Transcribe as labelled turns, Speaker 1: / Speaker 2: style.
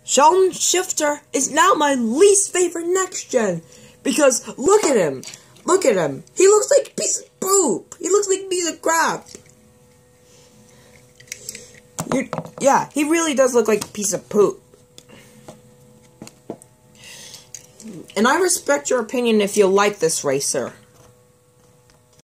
Speaker 1: Sheldon Shifter is now my least favorite next gen. Because look at him. Look at him. He looks like a piece of poop. He looks like a piece of crap. Yeah, he really does look like a piece of poop. And I respect your opinion if you like this racer.